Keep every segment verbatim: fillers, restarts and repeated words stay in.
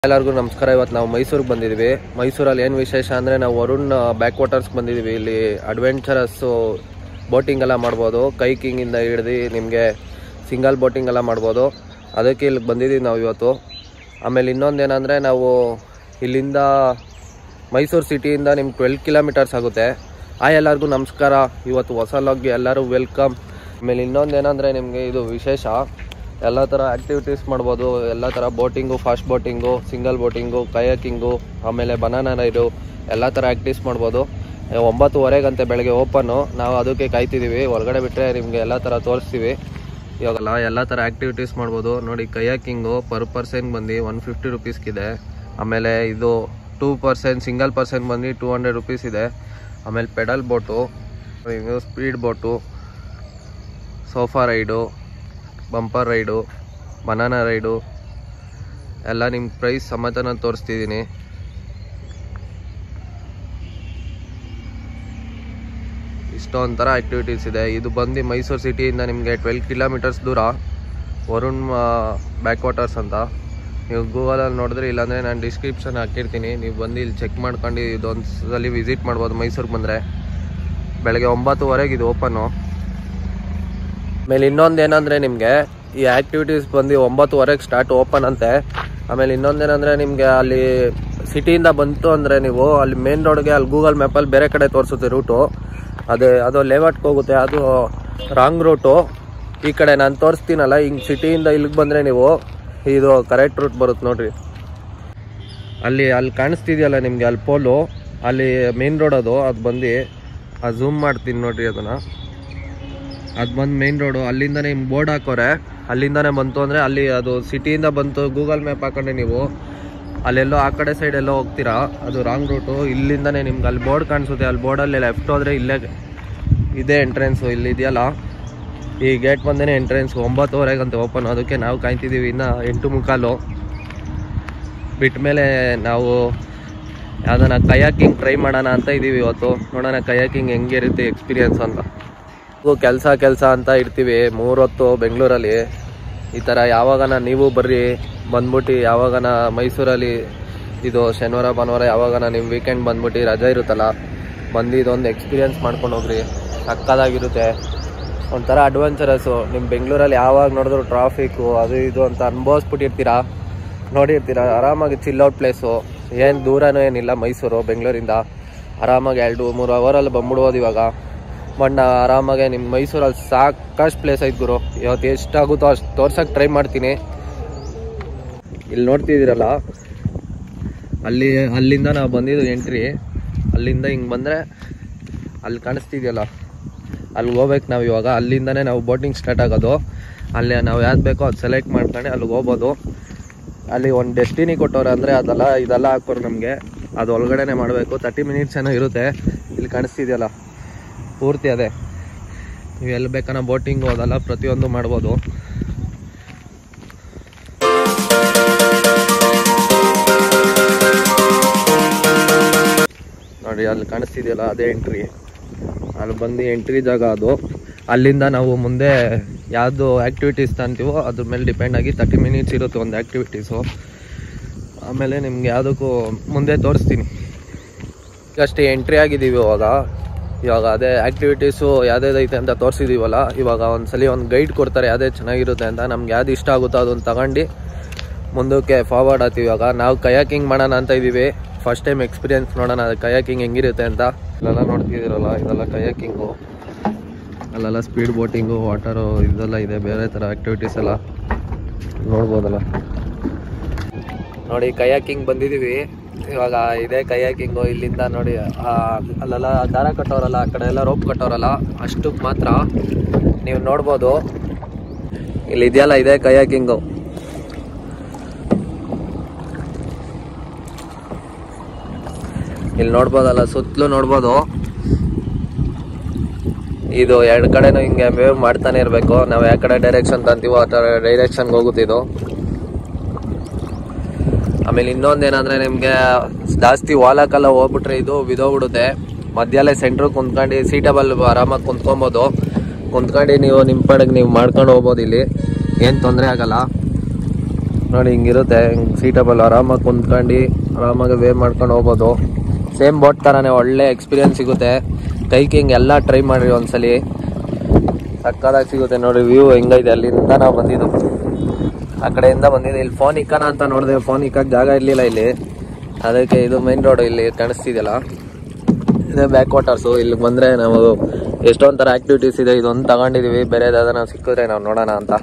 ಎಲ್ಲರಿಗೂ ನಮಸ್ಕಾರ. ಇವತ್ತು ನಾವು ಮೈಸೂರಿಗೆ ಬಂದಿದ್ದೀವಿ. ಮೈಸೂರಲ್ಲಿ ಏನು ವಿಶೇಷ ಅಂದರೆ ನಾವು ವರುಣ್ ಬ್ಯಾಕ್ ವಾಟರ್ಸ್ಗೆ ಬಂದಿದ್ದೀವಿ. ಇಲ್ಲಿ ಅಡ್ವೆಂಚರಸ್ಸು ಬೋಟಿಂಗ್ ಎಲ್ಲ ಮಾಡ್ಬೋದು. ಕೈಕಿಂಗಿಂದ ಹಿಡ್ದು ನಿಮಗೆ ಸಿಂಗಲ್ ಬೋಟಿಂಗ್ ಎಲ್ಲ ಮಾಡ್ಬೋದು. ಅದಕ್ಕೆ ಇಲ್ಲಿಗೆ ಬಂದಿದ್ದೀವಿ ನಾವು ಇವತ್ತು. ಆಮೇಲೆ ಇನ್ನೊಂದೇನೆಂದರೆ ನಾವು ಇಲ್ಲಿಂದ ಮೈಸೂರು ಸಿಟಿಯಿಂದ ನಿಮ್ಗೆ ಟ್ವೆಲ್ ಕಿಲೋಮೀಟರ್ಸ್ ಆಗುತ್ತೆ. ಆ ಎಲ್ಲರಿಗೂ ನಮಸ್ಕಾರ. ಇವತ್ತು ಹೊಸ ವ್ಲಾಗ್ಗೆ ಎಲ್ಲರೂ ವೆಲ್ಕಮ್. ಆಮೇಲೆ ಇನ್ನೊಂದೇನೆಂದರೆ ನಿಮಗೆ ಇದು ವಿಶೇಷ, ಎಲ್ಲ ಥರ ಆ್ಯಕ್ಟಿವಿಟೀಸ್ ಮಾಡ್ಬೋದು. ಎಲ್ಲ ಥರ boating, fast boating, single boating, kayaking, ಆಮೇಲೆ ಬನಾನಾ ರೈಡು, ಎಲ್ಲ ಥರ ಆ್ಯಕ್ಟಿವ್ಸ್ ಮಾಡ್ಬೋದು. ಒಂಬತ್ತುವರೆಗಂತೆ ಬೆಳಗ್ಗೆ ಓಪನ್ನು. ನಾವು ಅದಕ್ಕೆ ಕಾಯ್ತಿದ್ದೀವಿ. ಹೊರಗಡೆ ಬಿಟ್ಟರೆ ನಿಮಗೆ ಎಲ್ಲ ಥರ ತೋರಿಸ್ತೀವಿ. ಇವಾಗೆಲ್ಲ ಎಲ್ಲ ಥರ ಆ್ಯಕ್ಟಿವಿಟೀಸ್ ಮಾಡ್ಬೋದು. ನೋಡಿ, ಕಯಾಕಿಂಗು ಪರ್ ಪರ್ಸನ್ ಬಂದು ಒನ್ ಫಿಫ್ಟಿ ರುಪೀಸ್ಗಿದೆ. ಆಮೇಲೆ ಇದು ಟೂ ಪರ್ಸನ್ ಸಿಂಗಲ್ ಪರ್ಸನ್ ಬಂದು ಟೂ ಹಂಡ್ರೆಡ್ ರುಪೀಸ್ ಇದೆ. ಆಮೇಲೆ pedal boat, speed boat, sofa ride, bumper ride, banana ride ಎಲ್ಲ ನಿಮ್ಮ ಪ್ರೈಸ್ ಸಮೇತ ನಾನು ತೋರಿಸ್ತಿದ್ದೀನಿ. ಇಷ್ಟೊಂಥರ ಆ್ಯಕ್ಟಿವಿಟೀಸ್ ಇದೆ. ಇದು ಬಂದು ಮೈಸೂರು ಸಿಟಿಯಿಂದ ನಿಮಗೆ ಟ್ವೆಲ್ ಕಿಲೋಮೀಟರ್ಸ್ ದೂರ, ವರುಣ್ ಬ್ಯಾಕ್ ವಾಟರ್ಸ್ ಅಂತ. ನೀವು ಗೂಗಲಲ್ಲಿ ನೋಡಿದ್ರೆ, ಇಲ್ಲಾಂದರೆ ನಾನು ಡಿಸ್ಕ್ರಿಪ್ಷನ್ ಹಾಕಿರ್ತೀನಿ. ನೀವು ಬಂದು ಇಲ್ಲಿ ಚೆಕ್ ಮಾಡ್ಕೊಂಡು ಇದೊಂದು ಸಲ ವಿಸಿಟ್ ಮಾಡ್ಬೋದು. ಮೈಸೂರಿಗೆ ಬಂದರೆ ಬೆಳಗ್ಗೆ ಒಂಬತ್ತುವರೆಗೆ ಇದು ಓಪನ್ನು. ಆಮೇಲೆ ಇನ್ನೊಂದು ಏನಂದರೆ ನಿಮಗೆ ಈ ಆ್ಯಕ್ಟಿವಿಟೀಸ್ ಬಂದು ಒಂಬತ್ತುವರೆಗೆ ಸ್ಟಾರ್ಟ್ ಓಪನ್ ಅಂತೆ. ಆಮೇಲೆ ಇನ್ನೊಂದೇನೆಂದರೆ ನಿಮಗೆ ಅಲ್ಲಿ ಸಿಟಿಯಿಂದ ಬಂತು ಅಂದರೆ ನೀವು ಅಲ್ಲಿ ಮೇನ್ ರೋಡ್ಗೆ ಅಲ್ಲಿ ಗೂಗಲ್ ಮ್ಯಾಪಲ್ಲಿ ಬೇರೆ ಕಡೆ ತೋರಿಸುತ್ತೆ ರೂಟು. ಅದೇ ಅದು ಲೇಔಟ್ಗೆ ಹೋಗುತ್ತೆ, ಅದು ರಾಂಗ್ ರೂಟು. ಈ ಕಡೆ ನಾನು ತೋರಿಸ್ತೀನಲ್ಲ, ಹಿಂಗೆ ಸಿಟಿಯಿಂದ ಇಲ್ಲಿಗೆ ಬಂದರೆ ನೀವು ಇದು ಕರೆಕ್ಟ್ ರೂಟ್ ಬರುತ್ತೆ ನೋಡಿರಿ. ಅಲ್ಲಿ ಅಲ್ಲಿ ಕಾಣಿಸ್ತಿದೆಯಲ್ಲ ನಿಮಗೆ ಅಲ್ಲಿ ಪೋಲು, ಅಲ್ಲಿ ಮೇನ್ ರೋಡ್ ಅದು ಅದು ಬಂದು ಅದು ಝೂಮ್ ಮಾಡ್ತೀನಿ ನೋಡಿರಿ. ಅದನ್ನು ಅದು ಬಂದು ಮೇನ್ ರೋಡು. ಅಲ್ಲಿಂದನೇ ನಿಮ್ಗೆ ಬೋರ್ಡ್ ಹಾಕೋರೆ, ಅಲ್ಲಿಂದನೇ ಬಂತು ಅಂದರೆ ಅಲ್ಲಿ ಅದು ಸಿಟಿಯಿಂದ ಬಂತು. ಗೂಗಲ್ ಮ್ಯಾಪ್ ಹಾಕೊಂಡೆ ನೀವು ಅಲ್ಲೆಲ್ಲೋ ಆ ಕಡೆ ಸೈಡ್ ಎಲ್ಲೋ ಹೋಗ್ತೀರಾ, ಅದು ರಾಂಗ್ ರೂಟು. ಇಲ್ಲಿಂದನೇ ನಿಮ್ಗೆ ಅಲ್ಲಿ ಬೋರ್ಡ್ ಕಾಣಿಸುತ್ತೆ. ಅಲ್ಲಿ ಬೋರ್ಡಲ್ಲಿ ಲೆಫ್ಟ್ ಹೋದರೆ ಇಲ್ಲೇ ಇದೇ ಎಂಟ್ರೆನ್ಸು. ಇಲ್ಲಿ ಇದೆಯಲ್ಲ ಈ ಗೇಟ್ ಬಂದೇ ಎಂಟ್ರೆನ್ಸು. ಒಂಬತ್ತುವರೆಗಂತ ಓಪನ್. ಅದಕ್ಕೆ ನಾವು ಕಾಯ್ತಿದ್ದೀವಿ. ಇನ್ನು ಎಂಟು ಮುಕ್ಕಾಲು ಬಿಟ್ಟ ಮೇಲೆ ನಾವು ಯಾವುದನ್ನ ಕಯಾಕಿಂಗ್ ಟ್ರೈ ಮಾಡೋಣ ಅಂತ ಇದ್ದೀವಿ ಇವತ್ತು. ನೋಡೋಣ ಕಯಾಕಿಂಗ್ ಹೆಂಗೆ ಇರುತ್ತೆ ಎಕ್ಸ್ಪೀರಿಯನ್ಸ್ ಅಂತ. ಕೆಲಸ ಕೆಲಸ ಅಂತ ಇರ್ತೀವಿ ಮೂರೊತ್ತು ಬೆಂಗಳೂರಲ್ಲಿ. ಈ ಥರ ಯಾವಾಗನ ನೀವು ಬರ್ರಿ, ಬಂದ್ಬಿಟ್ಟು ಯಾವಾಗನ ಮೈಸೂರಲ್ಲಿ ಇದು ಶನಿವಾರ ಭಾನುವಾರ ಯಾವಾಗನ ನಿಮ್ಮ ವೀಕೆಂಡ್ ಬಂದ್ಬಿಟ್ಟು ರಜೆ ಇರುತ್ತಲ್ಲ, ಬಂದು ಇದೊಂದು ಎಕ್ಸ್ಪೀರಿಯನ್ಸ್ ಮಾಡ್ಕೊಂಡು ಹೋಗ್ರಿ. ಸಕ್ಕದಾಗಿರುತ್ತೆ. ಒಂಥರ ಅಡ್ವೆಂಚರಸ್ಸು. ನಿಮ್ಮ ಬೆಂಗಳೂರಲ್ಲಿ ಯಾವಾಗ ನೋಡಿದ್ರು ಟ್ರಾಫಿಕ್ಕು ಅದು ಇದು ಅಂತ ಅನುಭವಿಸ್ಬಿಟ್ಟಿರ್ತೀರ, ನೋಡಿರ್ತೀರ. ಆರಾಮಾಗಿ ಚಿಲ್ಔಟ್ ಪ್ಲೇಸು. ಏನು ದೂರನೂ ಏನಿಲ್ಲ ಮೈಸೂರು ಬೆಂಗಳೂರಿಂದ. ಆರಾಮಾಗಿ ಎರಡು ಮೂರು ಅವರಲ್ಲಿ ಬಂದ್ಬಿಡ್ಬೋದು. ಇವಾಗ ಬಣ್ಣ ಆರಾಮಾಗೆ ನಿಮ್ಮ ಮೈಸೂರಲ್ಲಿ ಸಾಕಷ್ಟು ಪ್ಲೇಸ್ ಐತೆ ಗುರು. ಇವತ್ತು ಎಷ್ಟಾಗುತ್ತೋ ಅಷ್ಟು ತೋರ್ಸೋಕ್ಕೆ ಟ್ರೈ ಮಾಡ್ತೀನಿ. ಇಲ್ಲಿ ನೋಡ್ತಿದ್ದೀರಲ್ಲ, ಅಲ್ಲಿ ಅಲ್ಲಿಂದ ನಾವು ಬಂದಿದ್ದು ಎಂಟ್ರಿ. ಅಲ್ಲಿಂದ ಹಿಂಗೆ ಬಂದರೆ ಅಲ್ಲಿ ಕಾಣಿಸ್ತಿದೆಯಲ್ಲ, ಅಲ್ಲಿಗೆ ಹೋಗ್ಬೇಕು ನಾವು ಇವಾಗ. ಅಲ್ಲಿಂದನೇ ನಾವು ಬೋಟಿಂಗ್ ಸ್ಟಾರ್ಟ್ ಆಗೋದು. ಅಲ್ಲಿ ನಾವು ಯಾವ್ದು ಬೇಕೋ ಅದು ಸೆಲೆಕ್ಟ್ ಮಾಡ್ಕೊಂಡು ಅಲ್ಲಿಗೆ ಹೋಗ್ಬೋದು. ಅಲ್ಲಿ ಒಂದು ಡೆಸ್ಟಿನಿ ಕೊಟ್ಟವ್ರೆ, ಅಂದರೆ ಅದೆಲ್ಲ ಇದೆಲ್ಲ ಹಾಕೋರು ನಮಗೆ. ಅದು ಒಳಗಡೆನೇ ಮಾಡಬೇಕು. ತರ್ಟಿ ಮಿನಿಟ್ಸ್ ಏನೋ ಇರುತ್ತೆ. ಇಲ್ಲಿ ಕಾಣಿಸ್ತಿದೆಯಲ್ಲ ಪೂರ್ತಿ ಅದೇ. ನೀವು ಎಲ್ಲಿ ಬೇಕನ್ನ ಬೋಟಿಂಗು ಅದೆಲ್ಲ ಪ್ರತಿಯೊಂದು ಮಾಡ್ಬೋದು. ನೋಡಿ ಅಲ್ಲಿ ಕಾಣಿಸ್ತಿದೆಯಲ್ಲ ಅದೇ ಎಂಟ್ರಿ. ಅಲ್ಲಿ ಬಂದು ಎಂಟ್ರಿ ಜಾಗ ಅದು. ಅಲ್ಲಿಂದ ನಾವು ಮುಂದೆ ಯಾವುದು ಆ್ಯಕ್ಟಿವಿಟೀಸ್ ತಂತೀವೋ ಅದ್ರ ಮೇಲೆ ಡಿಪೆಂಡ್ ಆಗಿ ತರ್ಟಿ ಮಿನಿಟ್ಸ್ ಇರುತ್ತೆ ಒಂದು ಆ್ಯಕ್ಟಿವಿಟೀಸು. ಆಮೇಲೆ ನಿಮ್ಗೆ ಯಾವುದಕ್ಕೂ ಮುಂದೆ ತೋರಿಸ್ತೀನಿ. ಅಷ್ಟೇ ಎಂಟ್ರಿ ಆಗಿದ್ದೀವಿ ಇವಾಗ. ಇವಾಗ ಅದೇ ಆ್ಯಕ್ಟಿವಿಟೀಸು ಯಾವುದೇದೈತೆ ಅಂತ ತೋರಿಸಿದ್ದೀವಲ್ಲ, ಇವಾಗ ಒಂದ್ಸಲಿ ಒಂದು ಗೈಡ್ ಕೊಡ್ತಾರೆ ಯಾವುದೇ ಚೆನ್ನಾಗಿರುತ್ತೆ ಅಂತ. ನಮ್ಗೆ ಯಾವ್ದು ಇಷ್ಟ ಆಗುತ್ತೋ ಅದನ್ನು ತಗೊಂಡು ಮುಂದಕ್ಕೆ ಫಾರ್ವರ್ಡ್ ಆಗ್ತೀವಿ. ಇವಾಗ ನಾವು ಕಯಾಕಿಂಗ್ ಮಾಡೋಣ ಅಂತ ಇದ್ದೀವಿ. ಫಸ್ಟ್ ಟೈಮ್ ಎಕ್ಸ್ಪೀರಿಯನ್ಸ್ ನೋಡೋಣ ಅದು ಕಯಾಕಿಂಗ್ ಹೆಂಗಿರುತ್ತೆ ಅಂತ. ಇಲ್ಲೆಲ್ಲ ನೋಡ್ತಿದ್ದೀರಲ್ಲ, ಇದೆಲ್ಲ ಕಯಾಕಿಂಗು. ಅಲ್ಲೆಲ್ಲ ಸ್ಪೀಡ್ ಬೋಟಿಂಗು, ವಾಟರು ಇದೆಲ್ಲ ಇದೆ. ಬೇರೆ ಥರ ಆ್ಯಕ್ಟಿವಿಟೀಸ್ ಎಲ್ಲ ನೋಡ್ಬೋದಲ್ಲ. ನೋಡಿ ಕಯಾಕಿಂಗ್ ಬಂದಿದ್ದೀವಿ ಇವಾಗ. ಇದೇ ಕಯಾಕಿಂಗು. ಇಲ್ಲಿಂದ ನೋಡಿ ಅಲ್ಲೆಲ್ಲ ದಾರ ಕಟ್ಟೋರಲ್ಲ, ಆ ಕಡೆ ಎಲ್ಲ ರೋಪ್ ಕಟ್ಟೋರಲ್ಲ, ಅಷ್ಟಕ್ಕೆ ಮಾತ್ರ ನೀವು ನೋಡ್ಬೋದು. ಇಲ್ಲಿ ಇದೆಯಲ್ಲ ಇದೇ ಕಯಾಕಿಂಗು. ಇಲ್ಲಿ ನೋಡ್ಬೋದಲ್ಲ, ಸುತ್ತಲೂ ನೋಡ್ಬೋದು. ಇದು ಎರಡು ಕಡೆನೂ ಹಿಂಗೆ ವೇವ್ ಮಾಡ್ತಾನೆ ಇರಬೇಕು. ನಾವು ಯಾವ ಕಡೆ ಡೈರೆಕ್ಷನ್ ತಂತೀವೋ ಆ ಥರ ಡೈರೆಕ್ಷನ್ಗೆ ಹೋಗುತ್ತೆ ಇದು. ಆಮೇಲೆ ಇನ್ನೊಂದೇನಂದರೆ ನಿಮಗೆ ಜಾಸ್ತಿ ವಾಲಕ್ಕೆಲ್ಲ ಹೋಗ್ಬಿಟ್ರೆ ಇದು ಬಿದೋಗ್ಬಿಡುತ್ತೆ. ಮಧ್ಯಲ್ಲೇ ಸೆಂಟ್ರ್ ಕುಂತ್ಕೊಂಡು ಸೀಟಬಲ್ ಆರಾಮಾಗಿ ಕುಂತ್ಕೊಬೋದು. ಕುಂತ್ಕೊಂಡು ನೀವು ನಿಮ್ಮ ಪಡೆಗೆ ನೀವು ಮಾಡ್ಕೊಂಡು ಹೋಗ್ಬೋದು. ಇಲ್ಲಿ ಏನು ತೊಂದರೆ ಆಗಲ್ಲ. ನೋಡಿ ಹಿಂಗಿರುತ್ತೆ, ಹಿಂಗೆ ಸೀಟಬಲ್ ಆರಾಮಾಗಿ ಕುಂತ್ಕೊಂಡು ಆರಾಮಾಗಿ ವೇವ್ ಮಾಡ್ಕೊಂಡು ಹೋಗ್ಬೋದು. ಸೇಮ್ ಬೋಟ್ ಥರನೇ ಒಳ್ಳೆ ಎಕ್ಸ್ಪೀರಿಯನ್ಸ್ ಸಿಗುತ್ತೆ. ಕೈಕಿಂಗ್ ಎಲ್ಲ ಟ್ರೈ ಮಾಡಿರಿ ಒಂದ್ಸಲಿ, ಸಕ್ಕದಾಗಿ ಸಿಗುತ್ತೆ. ನೋಡಿ ವ್ಯೂ ಹೆಂಗೈತೆ, ಅಲ್ಲಿಂದ ನಾವು ಬಂದಿದ್ದು, ಆ ಕಡೆಯಿಂದ ಬಂದಿದ್ದು. ಇಲ್ಲಿ ಫೋನ್ ಇಕ್ಕೋಣ ಅಂತ ನೋಡಿದೆ, ಫೋನ್ ಇಕ್ಕಕ್ಕೆ ಜಾಗ ಇರಲಿಲ್ಲ ಇಲ್ಲಿ, ಅದಕ್ಕೆ ಇದು ಮೈನ್ ರೋಡ್ ಇಲ್ಲಿ ಕಾಣಿಸ್ತಿದೆಯಲ್ಲ, ಇದೇ ಬ್ಯಾಕ್ ವಾಟರ್ಸು. ಇಲ್ಲಿ ಬಂದರೆ ನಾವು ಎಷ್ಟೊಂದು ಥರ ಆ್ಯಕ್ಟಿವಿಟೀಸ್ ಇದೆ, ಇದೊಂದು ತಗೊಂಡಿದ್ದೀವಿ, ಬೇರೆದಾದ ಸಿಕ್ಕಿದ್ರೆ ನಾವು ನೋಡೋಣ ಅಂತ.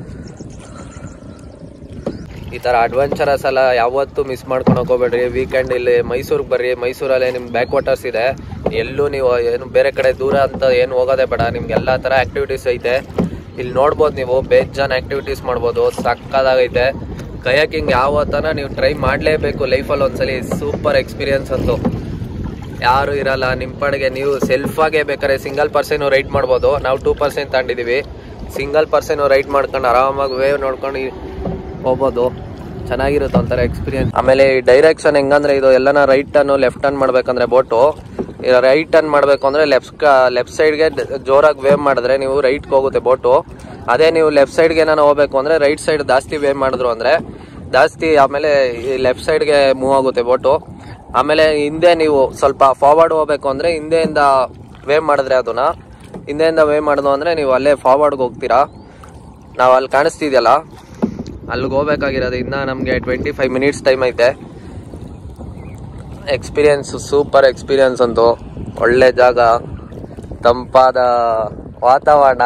ಈ ಥರ ಅಡ್ವೆಂಚರಸ್ ಎಲ್ಲ ಯಾವತ್ತೂ ಮಿಸ್ ಮಾಡ್ಕೊಂಡು ಹೋಗ್ಬೇಡ್ರಿ. ವೀಕೆಂಡ್ ಇಲ್ಲಿ ಮೈಸೂರಿಗೆ ಬರ್ರಿ, ಮೈಸೂರಲ್ಲೇ ನಿಮ್ಮ ಬ್ಯಾಕ್ ವಾಟರ್ಸ್ ಇದೆ, ಎಲ್ಲೂ ನೀವು ಏನು ಬೇರೆ ಕಡೆ ದೂರ ಅಂತ ಏನು ಹೋಗೋದೇ ಬೇಡ, ನಿಮ್ಗೆ ಎಲ್ಲ ಥರ ಆ್ಯಕ್ಟಿವಿಟೀಸ್ ಐತೆ. ಇಲ್ಲಿ ನೋಡ್ಬೋದು ನೀವು, ಬೇಜಾನ್ ಆ್ಯಕ್ಟಿವಿಟೀಸ್ ಮಾಡ್ಬೋದು, ಸಕ್ಕದಾಗೈತೆ. ಕಯಾಕಿಂಗ್ ಯಾವತ್ತನ ನೀವು ಟ್ರೈ ಮಾಡಲೇಬೇಕು ಲೈಫಲ್ಲಿ ಒಂದ್ಸಲಿ, ಸೂಪರ್ ಎಕ್ಸ್ಪೀರಿಯನ್ಸ್ ಅಂತೂ. ಯಾರು ಇರಲ್ಲ, ನಿಮ್ಮ ಪಾಡಿಗೆ ನೀವು ಸೆಲ್ಫಾಗೇ ಬೇಕಾದ್ರೆ ಸಿಂಗಲ್ ಪರ್ಸನು ರೈಡ್ ಮಾಡ್ಬೋದು. ನಾವು ಟೂ ಪರ್ಸೆಂಟ್ ತಗೊಂಡಿದ್ದೀವಿ, ಸಿಂಗಲ್ ಪರ್ಸನು ರೈಡ್ ಮಾಡ್ಕೊಂಡು ಆರಾಮಾಗಿ ವೇವ್ ನೋಡ್ಕೊಂಡು ಹೋಗ್ಬೋದು, ಚೆನ್ನಾಗಿರುತ್ತೆ ಒಂಥರ ಎಕ್ಸ್ಪೀರಿಯನ್ಸ್. ಆಮೇಲೆ ಈ ಡೈರೆಕ್ಷನ್ ಹೆಂಗಂದ್ರೆ, ಇದು ಎಲ್ಲನ ರೈಟ್ ಟರ್ನ್ ಲೆಫ್ಟ್ ಟರ್ನ್ ಮಾಡ್ಬೇಕಂದ್ರೆ ಬೋಟು, ರೈಟ್ ಟರ್ನ್ ಮಾಡಬೇಕು ಅಂದರೆ ಲೆಫ್ಟ್ ಲೆಫ್ಟ್ ಸೈಡ್ಗೆ ಜೋರಾಗಿ ವೇವ್ ಮಾಡಿದ್ರೆ ನೀವು ರೈಟ್ಗೆ ಹೋಗುತ್ತೆ ಬೋಟು. ಅದೇ ನೀವು ಲೆಫ್ಟ್ ಸೈಡ್ಗೆ ನಾನು ಹೋಗ್ಬೇಕು ಅಂದರೆ ರೈಟ್ ಸೈಡ್ ಜಾಸ್ತಿ ವೇವ್ ಮಾಡಿದ್ರು ಅಂದರೆ ಜಾಸ್ತಿ, ಆಮೇಲೆ ಈ ಲೆಫ್ಟ್ ಸೈಡ್ಗೆ ಮೂವ್ ಆಗುತ್ತೆ ಬೋಟು. ಆಮೇಲೆ ಹಿಂದೆ ನೀವು ಸ್ವಲ್ಪ ಫಾರ್ವರ್ಡ್ ಹೋಗ್ಬೇಕು ಅಂದರೆ ಹಿಂದೆಯಿಂದ ವೇವ್ ಮಾಡಿದ್ರೆ, ಅದನ್ನ ಹಿಂದೆಯಿಂದ ವೇವ್ ಮಾಡಿದ್ವು ಅಂದರೆ ನೀವು ಅಲ್ಲೇ ಫಾರ್ವರ್ಡ್ಗೆ ಹೋಗ್ತೀರಾ. ನಾವು ಅಲ್ಲಿ ಕಾಣಿಸ್ತಿದೆಯಲ್ಲ, ಅಲ್ಲಿಗೆ ಹೋಗ್ಬೇಕಾಗಿರೋದು. ಇನ್ನು ನಮಗೆ ಟ್ವೆಂಟಿ ಫೈವ್ ಮಿನಿಟ್ಸ್ ಟೈಮ್ ಐತೆ. ಎಕ್ಸ್ಪೀರಿಯನ್ಸ್ ಸೂಪರ್ ಎಕ್ಸ್ಪೀರಿಯನ್ಸ್ ಅಂತೂ, ಒಳ್ಳೆ ಜಾಗ, ತಂಪಾದ ವಾತಾವರಣ,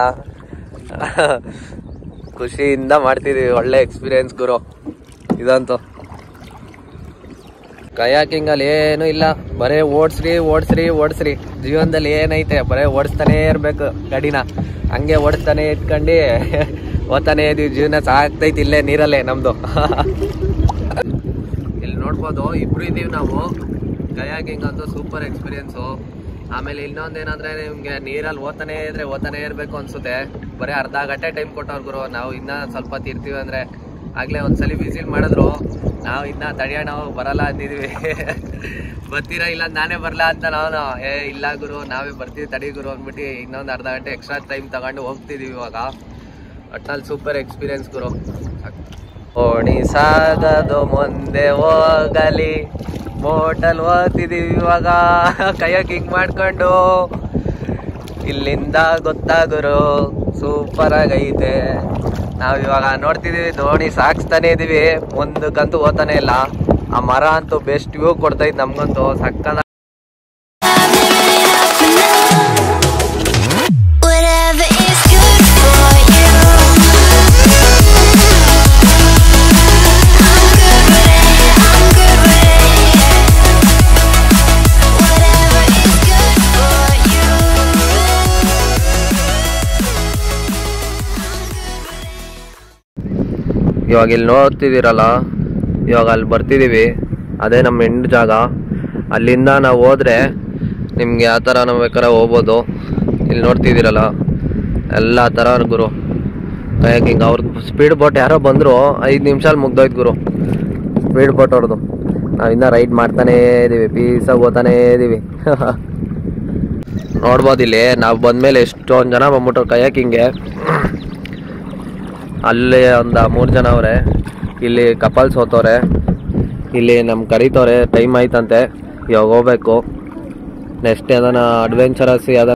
ಖುಷಿಯಿಂದ ಮಾಡ್ತಿದ್ದೀವಿ. ಒಳ್ಳೆ ಎಕ್ಸ್ಪೀರಿಯನ್ಸ್ ಗುರು ಇದಂತೂ. ಕಯಾಕಿಂಗಲ್ಲಿ ಏನೂ ಇಲ್ಲ, ಬರೀ ಓಡಿಸ್ರಿ ಓಡಿಸ್ರಿ ಓಡಿಸ್ರಿ, ಜೀವನದಲ್ಲಿ ಏನೈತೆ ಬರೀ ಓಡಿಸ್ತಾನೇ ಇರಬೇಕು ಗಾಡಿನ, ಹಂಗೆ ಓಡಿಸ್ತಾನೆ ಇಟ್ಕೊಂಡು ಓದ್ತಾನೆ ಇದೀವಿ. ಜೀವನ ಸಾಕ್ತೈತಿ ಇಲ್ಲೇ ನೀರಲ್ಲೇ ನಮ್ಮದು. ಇಲ್ಲಿ ನೋಡ್ಬೋದು, ಇಬ್ರು ಇದ್ದೀವಿ ನಾವು. ಕಯಾಕಿಂಗ್ ಅಂತೂ ಸೂಪರ್ ಎಕ್ಸ್ಪೀರಿಯನ್ಸು. ಆಮೇಲೆ ಇನ್ನೊಂದೇನಂದರೆ, ನಿಮಗೆ ನೀರಲ್ಲಿ ಓದ್ತಾನೆ ಇದ್ರೆ ಓದ್ತಾನೆ ಇರಬೇಕು ಅನಿಸುತ್ತೆ. ಬರೀ ಅರ್ಧ ಗಂಟೆ ಟೈಮ್ ಕೊಟ್ಟವ್ರು ಗುರು, ನಾವು ಇನ್ನೂ ಸ್ವಲ್ಪ ತಿರ್ತೀವಿ ಅಂದರೆ. ಆಗಲೇ ಒಂದ್ಸಲಿ ವಿಸಿಟ್ ಮಾಡಿದ್ರು, ನಾವು ಇನ್ನೂ ತಡೆಯೋಣ ಬರಲ್ಲ ಅಂದಿದ್ವಿ. ಬರ್ತೀರಾ ಇಲ್ಲ ನಾನೇ ಬರಲ್ಲ ಅಂತ ನಾವು, ಏ ಇಲ್ಲ ಗುರು ನಾವೇ ಬರ್ತೀವಿ ತಡಿ ಗುರು ಅಂದ್ಬಿಟ್ಟು ಇನ್ನೊಂದು ಅರ್ಧ ಗಂಟೆ ಎಕ್ಸ್ಟ್ರಾ ಟೈಮ್ ತಗೊಂಡು ಹೋಗ್ತಿದ್ದೀವಿ ಇವಾಗ. ಒಟ್ನಲ್ಲಿ ಸೂಪರ್ ಎಕ್ಸ್ಪೀರಿಯನ್ಸ್ ಗುರು. ಓಣಿ ಸಾಗದು ಮುಂದೆ ಹೋಗಲಿ, ಮೋಟಲ್ ಓದ್ತಿದ್ದೀವಿ ಇವಾಗ ಕಯಾಕಿಂಗ್ ಮಾಡ್ಕೊಂಡು. ಇಲ್ಲಿಂದ ಗೊತ್ತಾ ಗುರು, ಸೂಪರ್ ಆಗೈತೆ. ನಾವು ಇವಾಗ ನೋಡ್ತಿದ್ದೀವಿ, ದೋಣಿ ಸಾಗಿಸ್ತಾನೆ ಇದ್ದೀವಿ, ಒಂದಕ್ಕಂತೂ ಓದ್ತಾನೆ ಇಲ್ಲ. ಆ ಮರ ಅಂತೂ ಬೆಸ್ಟ್ ವ್ಯೂ ಕೊಡ್ತೈತೆ ನಮ್ಗಂತೂ, ಸಕ್ಕದ. ಇವಾಗ ಇಲ್ಲಿ ನೋಡ್ತಿದ್ದೀರಲ್ಲ, ಇವಾಗ ಅಲ್ಲಿ ಬರ್ತಿದ್ದೀವಿ, ಅದೇ ನಮ್ಮ ಎಂಡ್ ಜಾಗ. ಅಲ್ಲಿಂದ ನಾವು ಹೋದರೆ ನಿಮ್ಗೆ ಯಾವ ಥರ ನಾವು ಬೇಕಾದ್ರೆ ಹೋಗ್ಬೋದು. ಇಲ್ಲಿ ನೋಡ್ತಿದ್ದೀರಲ್ಲ ಎಲ್ಲ ಥರ ಗುರು ಕಯಾಕಿಂಗ್. ಅವ್ರದ್ದು ಸ್ಪೀಡ್ ಬೋಟ್ ಯಾರೋ ಬಂದರು, ಐದು ನಿಮಿಷಲ್ಲಿ ಮುಗ್ದೋಯ್ತು ಗುರು ಸ್ಪೀಡ್ ಬೋಟ್ ಅವ್ರದ್ದು. ನಾವಿನ್ನ ರೈಡ್ ಮಾಡ್ತಾನೇ ಇದ್ದೀವಿ, ಪೀಸಾಗಿ ಹೋಗ್ತಾನೇ ಇದ್ದೀವಿ. ನೋಡ್ಬೋದು ಇಲ್ಲಿ ನಾವು ಬಂದಮೇಲೆ ಎಷ್ಟೊಂದು ಜನ ಬಂದ್ಬಿಟ್ರು ಕಯಾಕಿಂಗ್ಗೆ. ಅಲ್ಲಿ ಒಂದು ಮೂರು ಜನ ಅವರೇ, ಇಲ್ಲಿ ಕಪಲ್ಸ್ ಹೋಗ್ತವ್ರೆ, ಇಲ್ಲಿ ನಮ್ಗೆ ಕರೀತವ್ರೆ, ಟೈಮ್ ಆಯ್ತಂತೆ, ಇವಾಗ ಹೋಗ್ಬೇಕು. ನೆಕ್ಸ್ಟ್ ಯಾವ್ದಾನ ಅಡ್ವೆಂಚರಸ್ ಯಾವ್ದಾನ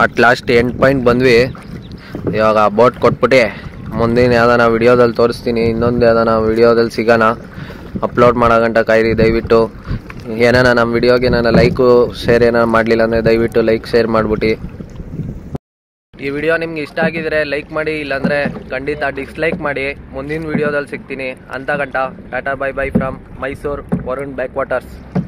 ಅಟ್ ಲಾಸ್ಟ್ ಎಂಡ್ ಪಾಯಿಂಟ್ ಬಂದ್ವಿ. ಇವಾಗ ಬೋಟ್ ಕೊಟ್ಬಿಟ್ಟು ಮುಂದಿನ ಯಾವ್ದಾನ ವಿಡಿಯೋದಲ್ಲಿ ತೋರಿಸ್ತೀನಿ. ಇನ್ನೊಂದು ಯಾವ್ದಾನ ವಿಡಿಯೋದಲ್ಲಿ ಸಿಗೋಣ. ಅಪ್ಲೋಡ್ ಮಾಡೋ ಗಂಟ ಕಾಯಿರಿ ದಯವಿಟ್ಟು. ಏನಾನ ನಮ್ಮ ವಿಡಿಯೋಗೆ ನಾನು ಲೈಕು ಶೇರ್ ಏನಾರು ಮಾಡಲಿಲ್ಲ ಅಂದರೆ ದಯವಿಟ್ಟು ಲೈಕ್ ಶೇರ್ ಮಾಡಿಬಿಟ್ಟು. ಈ ವಿಡಿಯೋ ನಿಮ್ಗೆ ಇಷ್ಟ ಆಗಿದ್ರೆ ಲೈಕ್ ಮಾಡಿ, ಇಲ್ಲಾಂದರೆ ಖಂಡಿತ ಡಿಸ್ಲೈಕ್ ಮಾಡಿ. ಮುಂದಿನ ವಿಡಿಯೋದಲ್ಲಿ ಸಿಗ್ತೀನಿ. ಅಂತ ಗಂಟ tata bye bye from Mysuru Varun back waters.